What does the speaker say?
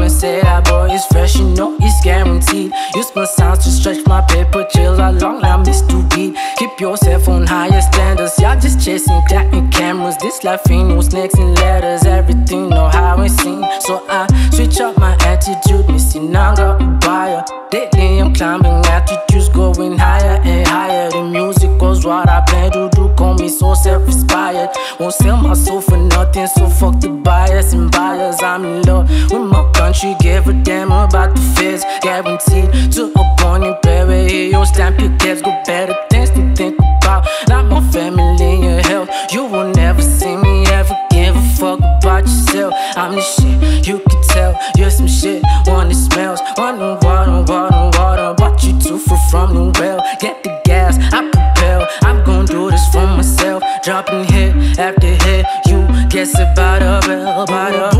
and say that boy is fresh, you know he's guaranteed. Use my sounds to stretch my paper trails along like Mr. Beat. Keep yourself on higher standards, y'all just chasing clapping cameras. This life ain't no snakes and ladders, everything know how it seems. So I switch up my attitude, missing out got a buyer. Lately I'm climbing attitudes, going higher and higher. The music goes what I plan to do, call me so self-inspired. Won't sell my soul for nothing, so fuck the buyers and buyers. I'm in love with my country, give a damn about the feds. Guaranteed to a point in Perry, here you stamp your cabs, go better things to think about. Like my family and health, you will never see me ever give a fuck about yourself. I'm the shit, you can tell, you're some shit, one that smells. Water, what you too far from the well. Get the gas, I propel, I'm gon' do this for myself. Dropping hit after hit, you guess about a bell,